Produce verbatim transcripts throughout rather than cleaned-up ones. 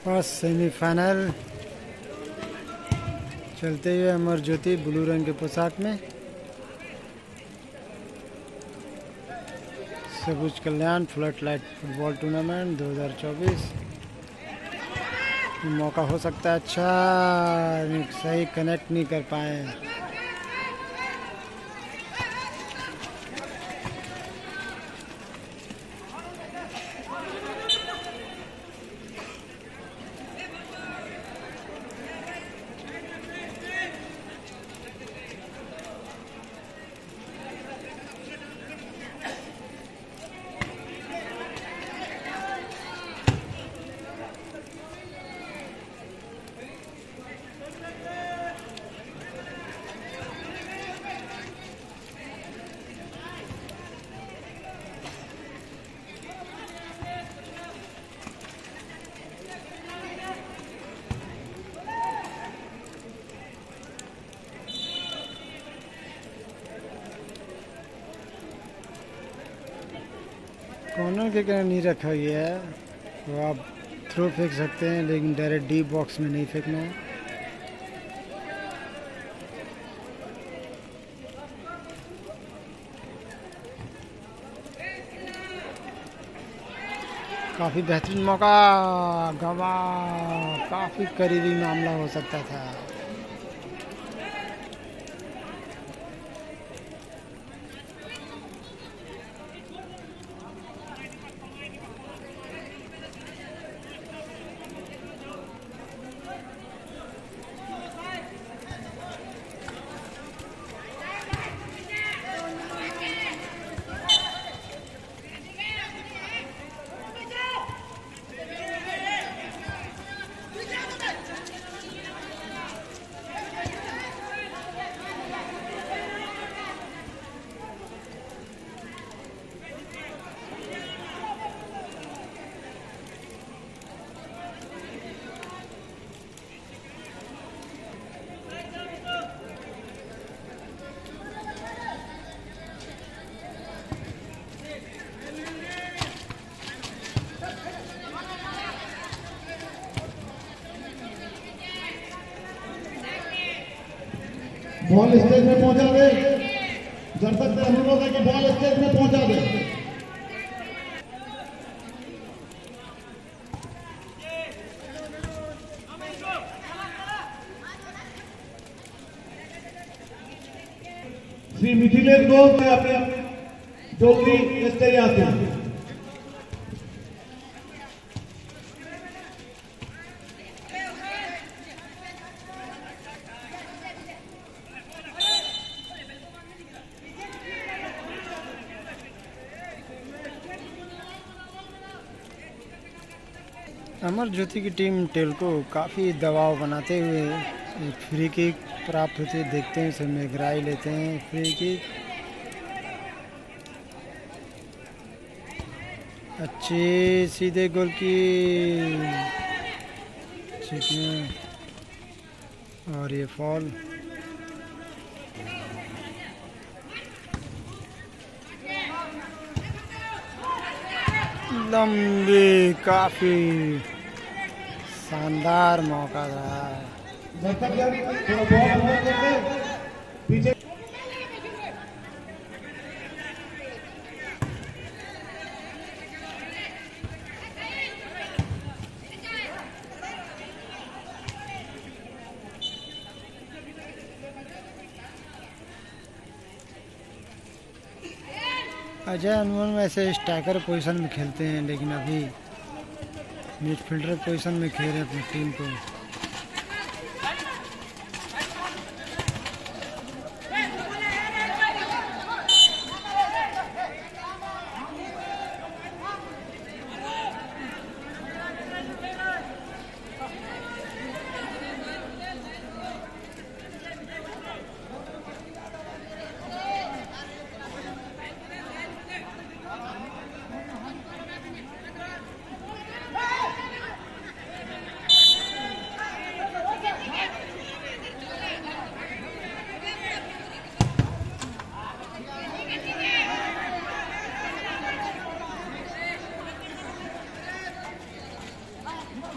First semifinal चलते हुए Amar Jyoti blue रंग के पोशाक में, Sabuj Kalyan flood light football tournament दो हज़ार चौबीस। मौका हो सकता है अच्छा, सही कनेक्ट नहीं कर पाए। कॉर्नर के कारण नहीं रखा गया है, तो आप थ्रो फेंक सकते हैं, लेकिन डायरेक्ट डीप बॉक्स में नहीं फेंकना है। काफ़ी बेहतरीन मौका गवा, काफ़ी करीबी मामला हो सकता था। बॉल स्टेज में पहुंचा दे, दर्शक से अनुरोध है कि बॉल स्टेज में पहुंचा दे। श्री मिथिलेश घोष अपने टोकरी स्टेज आते हैं। अमर ज्योति की टीम टेल को काफ़ी दबाव बनाते हुए एक फ्री किक प्राप्त होती है, देखते हैं इसे मेघराई लेते हैं फ्री किक। अच्छी सीधे गोल की, ठीक है, और ये फॉल। लंबी, काफी शानदार मौका रहा है। पीछे अजय अनमोल वैसे स्ट्राइकर पोजीशन में खेलते हैं, लेकिन अभी मिडफील्डर पोजीशन में खेल रहे हैं अपनी टीम को।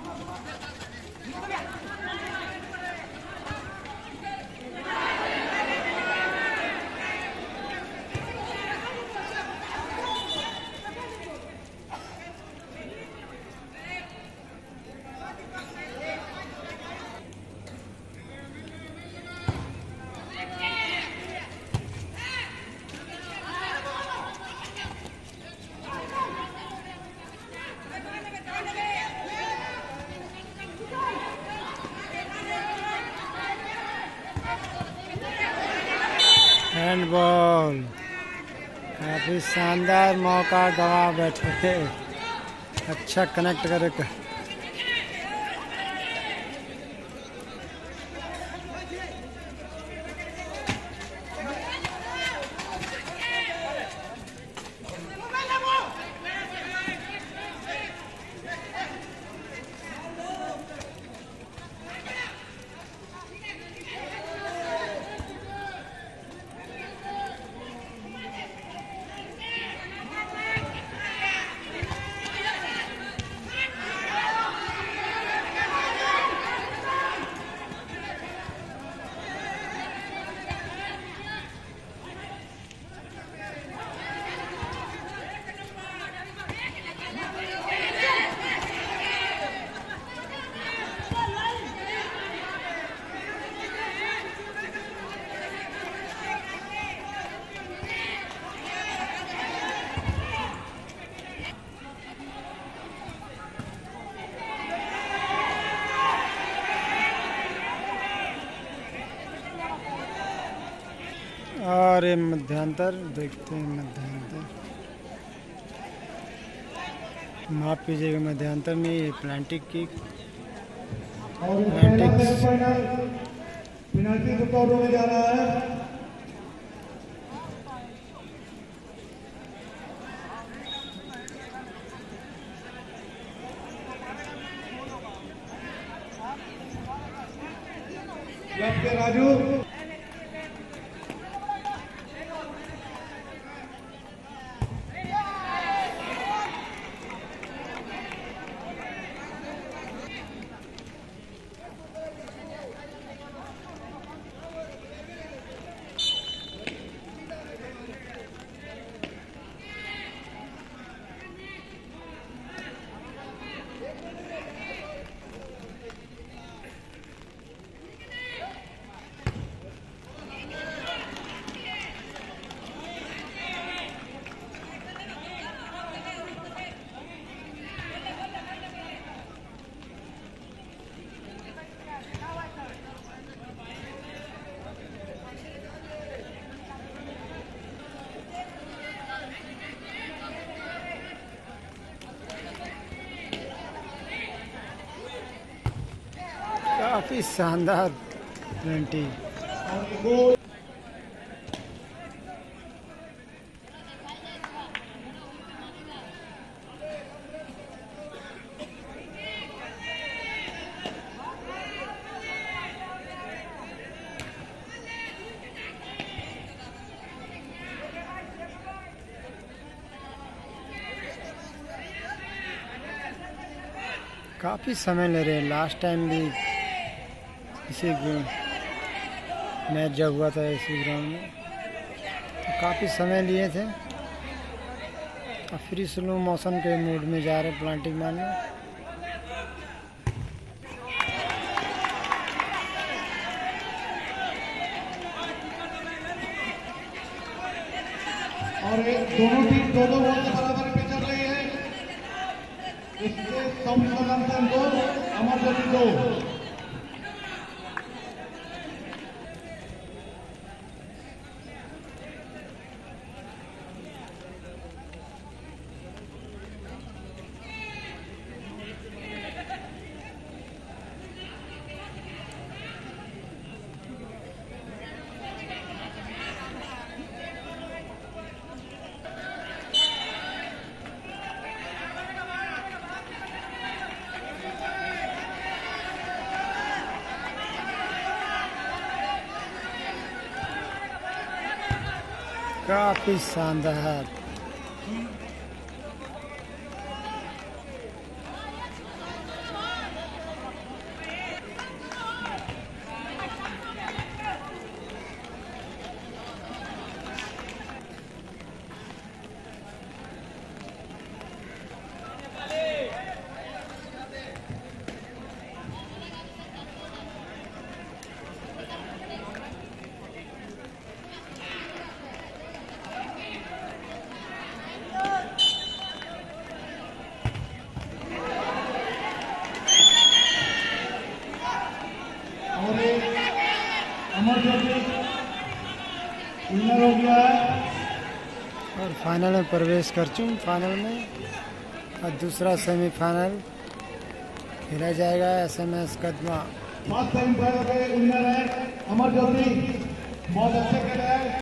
हैंडबॉल, काफी शानदार मौका गवा बैठे, अच्छा कनेक्ट करे। और ये मध्यांतर देखते हैं, मध्यांतर माफ कीजिएगा, मध्यांतर में ये प्लांटिक की पेनल्टी को कवर होने जा रहा है। क्लब के राजू काफी शानदार ट्वेंटी। काफ़ी समय ले रहे हैं। लास्ट टाइम भी इसी मैच जब हुआ था इसी ग्राउंड में तो काफ़ी समय लिए थे। और फ्री स्लो मौसम के मूड में जा रहे प्लांटिंग मारने। और दोनों टीम दो दो बॉल के बराबर पे चल रही है। इसके सम दो अमरज्योति दो। काफी शानदार। और फाइनल में प्रवेश कर चुके फाइनल में। और दूसरा सेमीफाइनल खेला जाएगा S M S Kadma. First time winner है अमर ज्योति, बहुत अच्छे खेले हैं।